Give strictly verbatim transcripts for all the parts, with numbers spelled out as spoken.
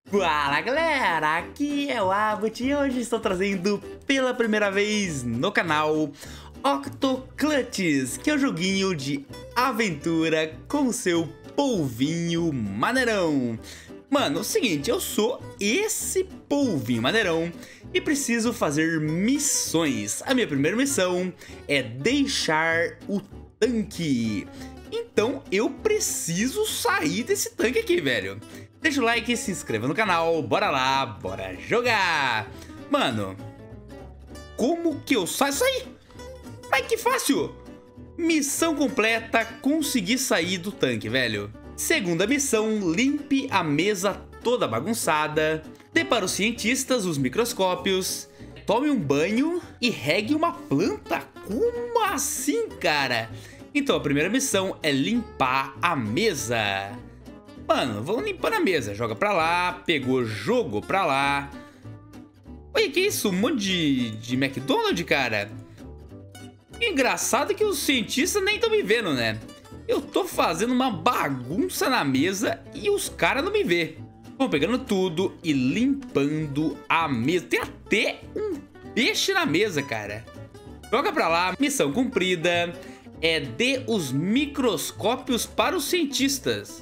Fala galera, aqui é o Abbott e hoje estou trazendo pela primeira vez no canal Octoclutches, que é o joguinho de aventura com seu polvinho maneirão. Mano, é o seguinte, eu sou esse polvinho maneirão e preciso fazer missões. A minha primeira missão é deixar o tanque. Então eu preciso sair desse tanque aqui, velho. Deixa o like e se inscreva no canal, bora lá, bora jogar! Mano, como que eu saio? Saí! Mas que fácil! Missão completa, consegui sair do tanque, velho. Segunda missão, limpe a mesa toda bagunçada. Dê para os cientistas os microscópios. Tome um banho e regue uma planta. Como assim, cara? Então a primeira missão é limpar a mesa. Mano, vamos limpar a mesa. Joga pra lá, pegou jogo pra lá. Olha, que isso? Um monte de, de McDonald's, cara. Engraçado que os cientistas nem estão me vendo, né? Eu tô fazendo uma bagunça na mesa e os caras não me vê. Vão pegando tudo e limpando a mesa. Tem até um peixe na mesa, cara. Joga pra lá, missão cumprida. É dê os microscópios para os cientistas.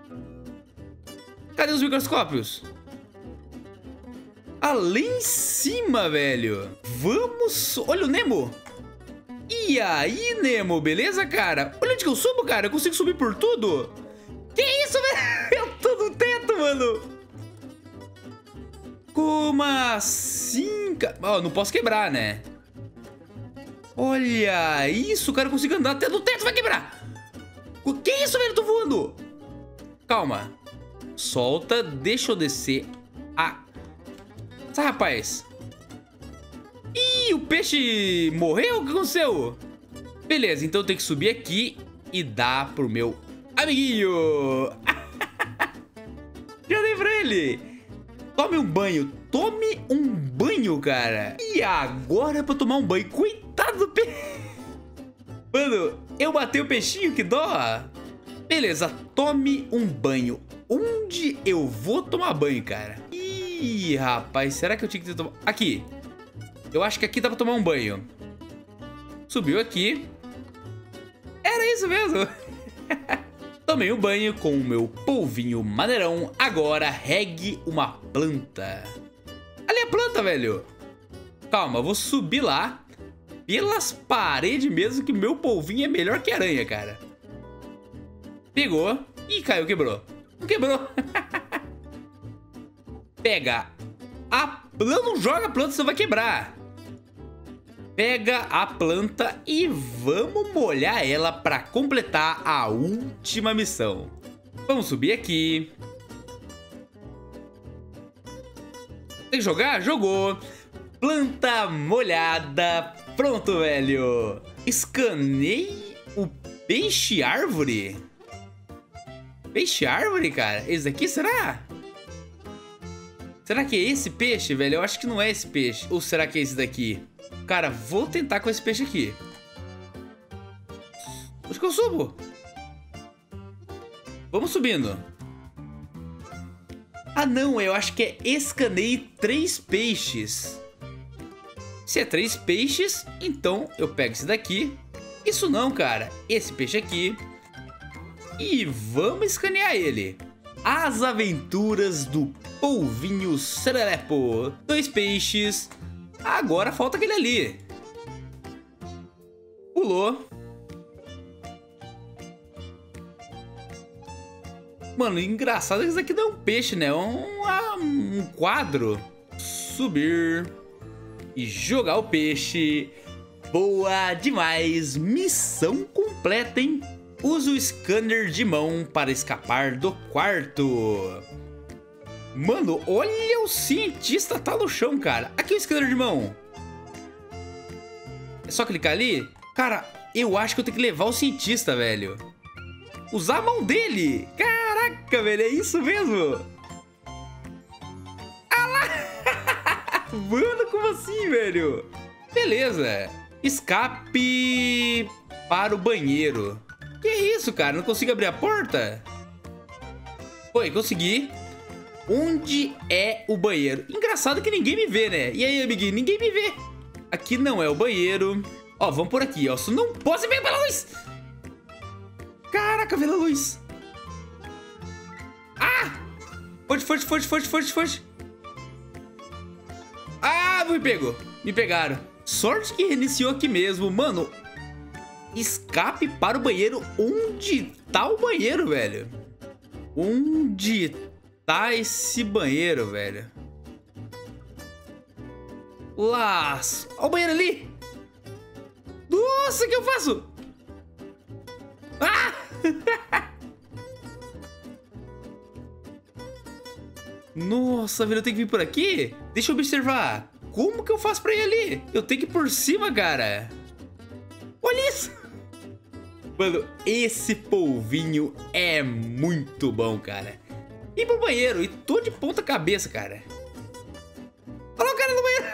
Cadê os microscópios? Ali em cima, velho. Vamos... Olha o Nemo. E aí, Nemo, beleza, cara? Olha onde que eu subo, cara. Eu consigo subir por tudo. Que isso, velho? Eu tô no teto, mano. Como assim, cara? Oh, não posso quebrar, né? Olha isso, cara. Eu consigo andar até no teto. Vai quebrar. O que é isso, velho? Eu tô voando. Calma. Solta, deixa eu descer. Ah, sai, rapaz. Ih, o peixe morreu? O que aconteceu? Beleza, então eu tenho que subir aqui e dar pro meu amiguinho. Já dei pra ele. Tome um banho. Tome um banho, cara. E agora é pra tomar um banho. Coitado do peixe. Mano, eu matei o peixinho, que dó. Beleza, tome um banho. Onde eu vou tomar banho, cara? Ih, rapaz, será que eu tinha que ter tomado... Aqui. Eu acho que aqui dá pra tomar um banho. Subiu aqui. Era isso mesmo. Tomei um banho com o meu polvinho maneirão. Agora regue uma planta. Ali a planta, velho. Calma, eu vou subir lá. Pelas paredes mesmo, que meu polvinho é melhor que aranha, cara. Pegou. Ih, caiu, quebrou. Não quebrou. Pega a planta. Não joga a planta, você vai quebrar. Pega a planta e vamos molhar ela para completar a última missão. Vamos subir aqui. Tem que jogar? Jogou. Planta molhada. Pronto, velho. Escanei o peixe árvore. Peixe árvore, cara? Esse daqui, será? Será que é esse peixe, velho? Eu acho que não é esse peixe. Ou será que é esse daqui? Cara, vou tentar com esse peixe aqui. Acho que eu subo. Vamos subindo. Ah, não. Eu acho que é escanei três peixes. Se é três peixes, então eu pego esse daqui. Isso não, cara. Esse peixe aqui. E vamos escanear ele. As aventuras do polvinho serelepo. Dois peixes. Agora falta aquele ali. Pulou. Mano, engraçado que isso aqui não é um peixe, né? É um, um quadro. Subir. E jogar o peixe. Boa demais. Missão completa, hein? Use o scanner de mão para escapar do quarto. Mano, olha, o cientista tá no chão, cara. Aqui o scanner de mão. É só clicar ali? Cara, eu acho que eu tenho que levar o cientista, velho. Usar a mão dele. Caraca, velho, é isso mesmo? Ah lá. Mano, como assim, velho? Beleza. Escape para o banheiro. Que isso, cara? Não consigo abrir a porta? Foi, consegui. Onde é o banheiro? Engraçado que ninguém me vê, né? E aí, amiguinho? Ninguém me vê. Aqui não é o banheiro. Ó, vamos por aqui, ó. Só não posso ver pela luz. Caraca, pela luz. Ah! Foge, foge, foge, foge, foge, foge. Ah, me pegou. Me pegaram. Sorte que reiniciou aqui mesmo. Mano, escape para o banheiro. Onde tá o banheiro, velho? Onde tá esse banheiro, velho? Laço. Olha o banheiro ali. Nossa, o que eu faço? Ah! Nossa, velho, eu tenho que vir por aqui? Deixa eu observar. Como que eu faço pra ir ali? Eu tenho que ir por cima, cara. Olha isso. Mano, esse polvinho é muito bom, cara. Ir pro banheiro e tô de ponta cabeça, cara. Olha o cara no banheiro.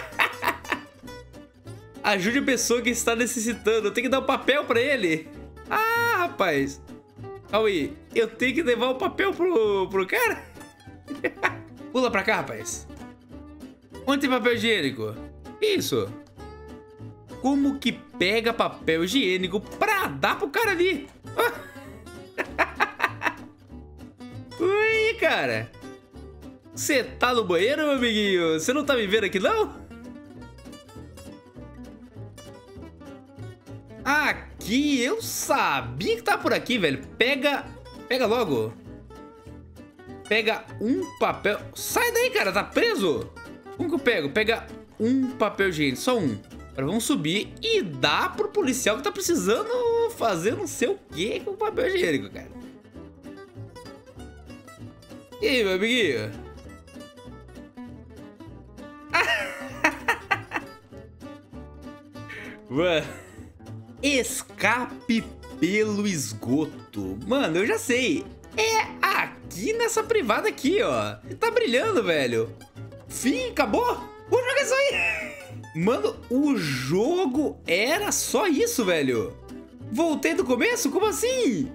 Ajude a pessoa que está necessitando. Eu tenho que dar um papel pra ele. Ah, rapaz. Calma aí. Eu tenho que levar o papel pro, pro cara? Pula pra cá, rapaz. Onde tem papel higiênico? Isso. Como que pega papel higiênico pra dar pro cara ali? Ui, cara. Você tá no banheiro, meu amiguinho? Você não tá me vendo aqui, não? Aqui, eu sabia que tá por aqui, velho. Pega, pega logo. Pega um papel. Sai daí, cara, tá preso? Como que eu pego? Pega um papel higiênico, só um. Agora vamos subir e dá pro policial que tá precisando fazer não sei o que com o papel higiênico, cara. E aí, meu amiguinho? Mano, escape pelo esgoto. Mano, eu já sei. É aqui nessa privada aqui, ó. Tá brilhando, velho. Fim, acabou. O jogo é isso aí. Mano, o jogo era só isso, velho. Voltei do começo? Como assim?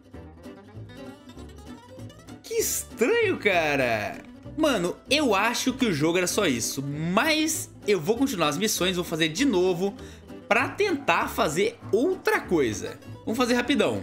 Que estranho, cara. Mano, eu acho que o jogo era só isso. Mas eu vou continuar as missões, vou fazer de novo pra tentar fazer outra coisa. Vamos fazer rapidão.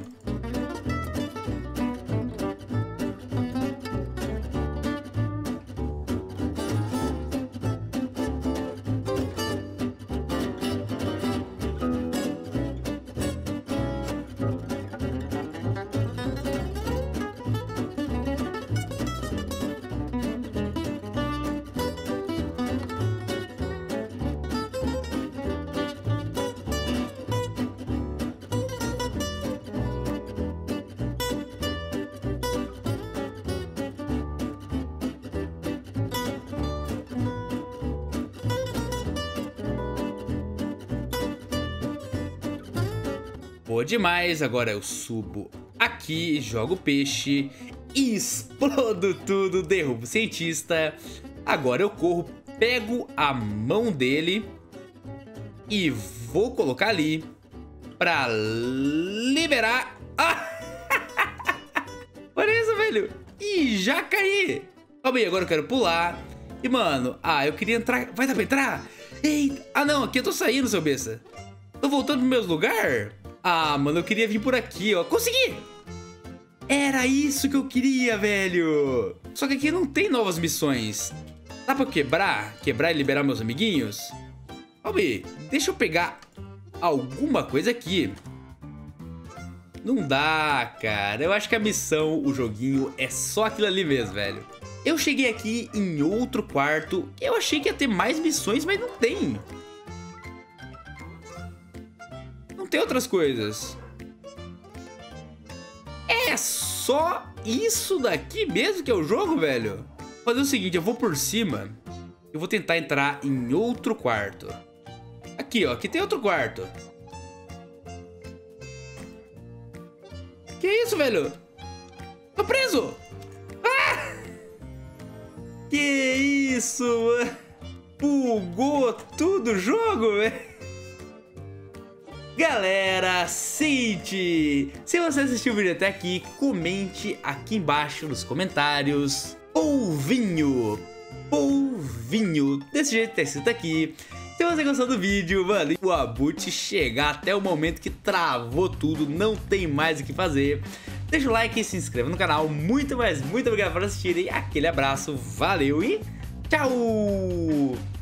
Boa demais, agora eu subo aqui, jogo peixe, explodo tudo, derrubo o cientista. Agora eu corro, pego a mão dele e vou colocar ali pra liberar. Ah! Olha isso, velho. E já caí. Calma aí, agora eu quero pular. E, mano, ah, eu queria entrar. Vai dar pra entrar? Eita. Ah, não, aqui eu tô saindo, seu besta. Tô voltando pro meus lugares. Ah, mano, eu queria vir por aqui, ó. Consegui! Era isso que eu queria, velho. Só que aqui não tem novas missões. Dá pra quebrar? Quebrar e liberar meus amiguinhos? Calma aí, deixa eu pegar alguma coisa aqui. Não dá, cara. Eu acho que a missão, o joguinho, é só aquilo ali mesmo, velho. Eu cheguei aqui em outro quarto. Eu achei que ia ter mais missões, mas não tem. Não tem outras coisas. É só isso daqui mesmo que é o jogo, velho? Vou fazer o seguinte, eu vou por cima. Eu vou tentar entrar em outro quarto. Aqui, ó. Aqui tem outro quarto. Que isso, velho? Tô preso! Ah! Que isso, mano? Bugou tudo o jogo, velho. Galera, seguinte, se você assistiu o vídeo até aqui, comente aqui embaixo nos comentários polvinho. Polvinho. Desse jeito que tá escrito aqui. Se você gostou do vídeo, mano, o Abut chegar até o momento que travou tudo, não tem mais o que fazer, deixa o like e se inscreva no canal. Muito, mas muito obrigado por assistirem. Aquele abraço, valeu e tchau!